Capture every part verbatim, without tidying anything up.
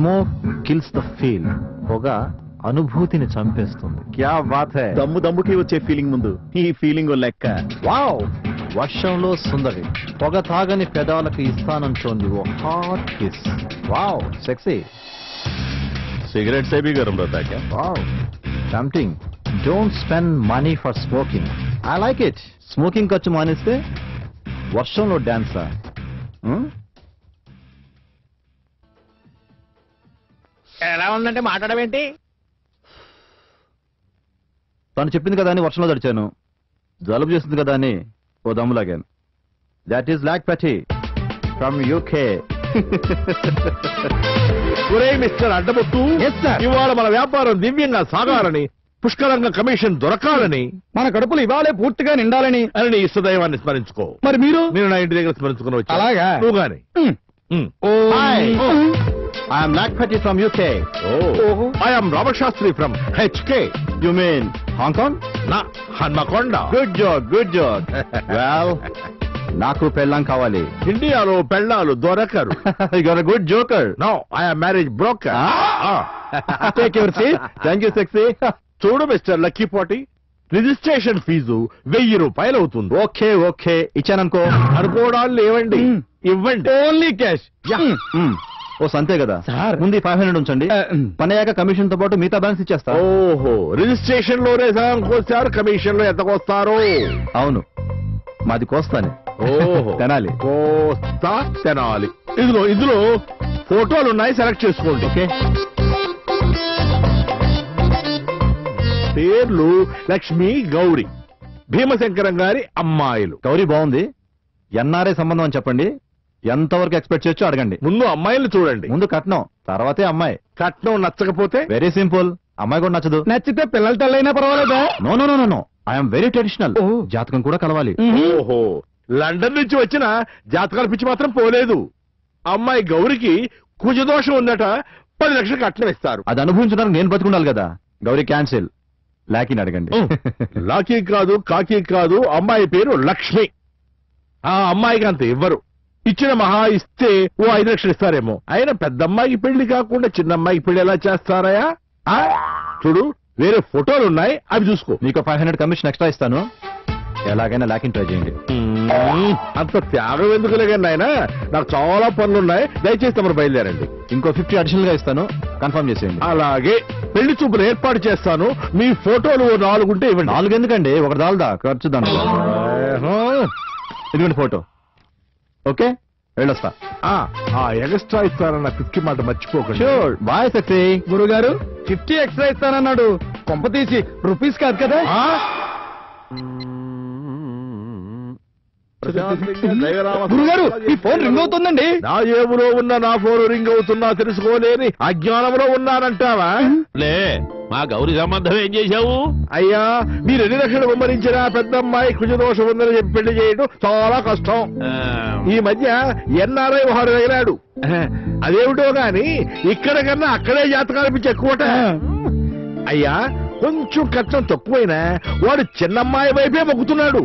Smoke kills the feel. పొగ అనుభూతిని చంపేస్తుంది. క్యా బాత్ హై. దమ్ము దమ్ముకి వచ్చే ఫీలింగ్ ముందు ఈ ఫీలింగ్ లెక్క. వావ్. వర్షంలో సుందరి పొగ తాగని పెదాలకు ఇస్తానంటోంది ఓ hot kiss. Wow sexy. Cigarette से भी गर्म रहता है क्या? Wow, tempting. Don't spend money for smoking. I like it. Smoking ఖర్చు మానేస్తే వర్షంలో డాన్సా? ఎలా ఉందంటే మాట్లాడమేంటి? తను చెప్పింది కదా అని వర్షంలో తడిచాను. జలుబు చేస్తుంది కదా అని ఓ దమ్ము లాగాను. That is Lakpati from UK. Mister Addabottu, ఇవాళ మన వ్యాపారం దివ్యంగా సాగాలని, పుష్కలంగా కమిషన్ దొరకాలని, మన కడుపులు ఇవాళే పూర్తిగా నిండాలని అని నీ ఇష్టదైవాన్ని స్మరించుకో. మరి మీరు మీరు నా ఇంటి దగ్గర స్మరించుకుని వచ్చి అలాగా నువ్వు గాని. I am Lakpati from U K. Oh, I am Robert Shastri from H K. You mean Hong Kong? Na Hanmakonda. Good joke, good joke. Well, నాకు పెళ్ళాం కావాలి. ఇండియాలో పెళ్ళాలు దొరకరు. You got a good joker. No, I am marriage broker. Take your seat. Thank you, sexy. చూడు mister లక్కీపోటి, registration fee వెయ్యి రూపాయలు అవుతుంది. Okay okay ఇచ్చాననుకో. అనుకోవడాలు లేవండి, ఇవ్వండి. Only cash. ఓ సంతే కదా సార్. ముందు ఫైవ్ హండ్రెడ్ ఉంచండి. పని అయ్యాక కమిషన్ తో పాటు మిగతా బ్యాలెన్స్ ఇచ్చేస్తా. ఓహో, రిజిస్ట్రేషన్ లోనే సగం కోస్తారు, కమిషన్ లో ఎంత కోస్తారు? అవును, మాది కోస్తానే. ఓహో, తెనాలి. కోస్తా తెనాలి. ఇదిగో ఇందులో ఫోటోలు ఉన్నాయి, సెలెక్ట్ చేసుకోండి. ఓకే. పేర్లు లక్ష్మి, గౌరీ. భీమశంకరం గారి అమ్మాయిలు. గౌరీ బాగుంది. ఎన్ఆర్ఐ సంబంధం అని చెప్పండి. ఎంతవరకు ఎక్స్పెక్ట్ చేయొచ్చు అడగండి. ముందు అమ్మాయిలు చూడండి. ముందు కట్నం, తర్వాతే అమ్మాయి. కట్నం నచ్చకపోతే? వెరీ సింపుల్, అమ్మాయి కూడా నచ్చదు. నచ్చితే పిల్లల తల్లైనా పర్వాలేదా? No no no no, I'm very traditional. జాతకం కూడా కలవాలి. ఓహో, లండన్ నుంచి వచ్చిన జాతకాల పిచ్చి మాత్రం పోలేదు. అమ్మాయి గౌరికి కుజదోషం ఉందట, పది లక్షలు కట్నం ఇస్తారు. అది అనుభవించడానికి నేను బతుకుండాలి కదా. గౌరీ క్యాన్సిల్. లాకీని అడగండి. లాకీ కాదు, కాకి కాదు, అమ్మాయి పేరు లక్ష్మి. ఆ అమ్మాయికి అంత ఇవ్వరు. ఇచ్చిన మహా ఇస్తే ఓ ఐదు లక్షలు ఇస్తారేమో. అయినా పెద్ద అమ్మాయికి పెళ్లి కాకుండా చిన్న అమ్మాయికి పెళ్లి ఎలా చేస్తారయా? చూడు, వేరే ఫోటోలు ఉన్నాయి, అవి చూసుకో. నీకు ఫైవ్ హండ్రెడ్ కమిషన్ ఎక్స్ట్రా ఇస్తాను. ఎలాగైనా లాకిన్ ట్రై చేయండి. అంత త్యాగం ఎందుకులే కానీ ఆయన, నాకు చాలా పనులున్నాయి, దయచేసి తమరు బయలుదేరండి. ఇంకో ఫిఫ్టీ అడిషనల్ గా ఇస్తాను, కన్ఫర్మ్ చేసేయండి. అలాగే, పెళ్లి చూపులు ఏర్పాటు చేస్తాను. మీ ఫోటోలు నాలుగు ఉంటే ఇవ్వండి. నాలుగు ఎందుకండి, ఒకటి దాల్దా ఖర్చు దాంట్లో. ఇదిగోండి ఫోటో. ఓకే, వెళ్ళొస్తా. ఎక్స్ట్రా ఇస్తానన్న ఫిఫ్టీ మాట మర్చిపోకండి. షూర్. Bye sexy. గురుగారు, ఫిఫ్టీ ఎక్స్ట్రా ఇస్తానన్నాడు, కొంప తీసి రూపీస్ కాదు కదా? గురుగారు, ఈ ఫోన్ రింగ్ అవుతుందండి. నా జేబులో ఉన్న నా ఫోన్ రింగ్ అవుతున్నా తెలుసుకోలేని అజ్ఞానంలో ఉన్నానంటావా? లే, మా గౌరీ సంబంధం ఏం చేశావు? అయ్యా, మీరు ఎన్ని లక్షలు గుమ్మరించినా పెద్ద అమ్మాయి కుజదోషం ఉందని చెప్పి పెళ్లి చేయడం చాలా కష్టం. ఈ మధ్య ఎన్ఆర్ఐ వాడు తగిలాడు. అదేమిటో గాని ఇక్కడ కన్నా అక్కడే జాతకాలు పిచ్చి ఎక్కువట. అయ్యా, కొంచెం కష్టం తక్కువైనా వాడు చిన్నమ్మాయి వైపే మొక్కుతున్నాడు.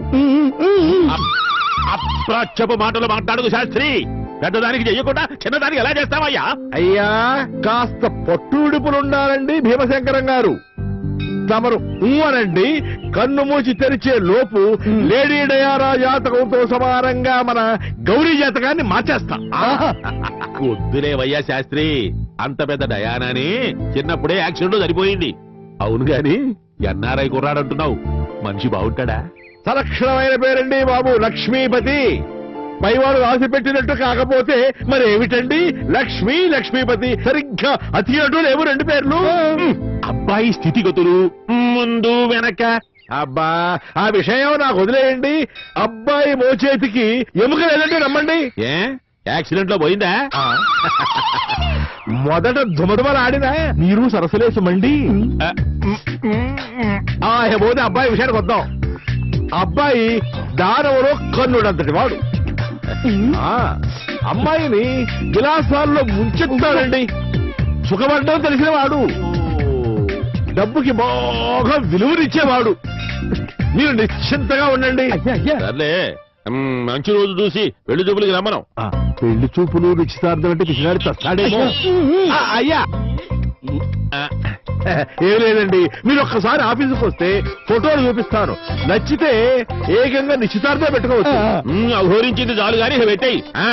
అప్రాచ్యపు మాటలు మాట్లాడదు శాస్త్రి. పెద్దదానికి చెయ్యకుండా చిన్నదానికి ఎలా చేస్తావయ్యా? అయ్యా, కాస్త పట్టుడుపులుండాలండి భీమశంకరం గారు. తమరు ఊవనండి, కన్ను మూసి తెరిచే లోపు లేడీ డయారా జాతకంతో సమానంగా మన గౌరీ జాతకాన్ని మార్చేస్తా. వద్దులేవయ్యా శాస్త్రి, అంత పెద్ద డయానాని చిన్నప్పుడే యాక్సిడెంట్ సరిపోయింది. అవును గాని ఎన్ఆర్ఐ కుర్రాడంటున్నావు, మనిషి బాగుంటాడా? సలక్షణమైన పేరండి బాబు, లక్ష్మీపతి. పైవాడు రాసి పెట్టినట్టు కాకపోతే మరేమిటండి? లక్ష్మీ లక్ష్మీపతి. సరిగ్గా అతి అటు లేవు రెండు పేర్లు. అబ్బాయి స్థితిగతులు ముందు వెనక. అబ్బా, ఆ విషయం నాకు వదిలేయండి. అబ్బాయి మోచేతికి ఎముక లేదంటే నమ్మండి. ఏ యాక్సిడెంట్ లో పోయిందా? మొదట దుమదుమలాడినా మీరు సరసలేసమండి. ఆ పోతే అబ్బాయి విషయానికి వద్దాం. అబ్బాయి దానవలో కన్నుడంతటి వాడు. అమ్మాయిని విలాసాల్లో ముంచెత్తాడండి. సుఖపడ్డం తెలిసిన వాడు, డబ్బుకి బాగా విలువనిచ్చేవాడు. మీరు నిశ్చింతగా ఉండండి. సర్లే, మ్, మంచి రోజు చూసి పెళ్లి చూపులకి రమ్మను ఆ, పెళ్లి చూపులు నిశ్చితార్థం అంటే పిచ్చినాడు తస్తాడేమో ఆ, అయ్యా ఆ, ఏం లేదండి మీరు ఒక్కసారి ఆఫీసుకు వస్తే ఫోటోలు చూపిస్తాను నచ్చితే ఏకంగా నిశ్చితార్థం పెట్టుకోవచ్చు మ్, అఘోరించింది చాలు గాని ఇక పెట్టేయ్ ఆ,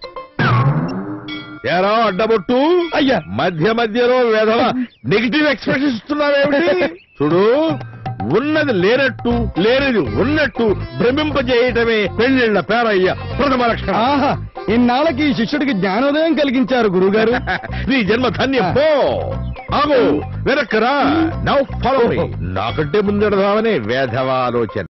ఏరా అడ్డబొట్టు అయ్యా. మధ్య మధ్యలో వేధవ నెగిటివ్ ఎక్స్ప్రెషన్ ఇస్తున్నావేమిటి చూడు ఉన్నది లేనట్టు లేనిది ఉన్నట్టు భ్రమింపజేయటమే పెళ్లిళ్ల పేరయ్య ప్రథమ లక్షణం ఆహా ఇన్నాళ్ళకి ఈ శిష్యుడికి జ్ఞానోదయం కలిగించారు గురుగారు. నీ జన్మ ధన్యం పో ఆగు వెనక్కరా నౌ ఫాలో నాకంటే ముందెడదామనే వేధవ ఆలోచన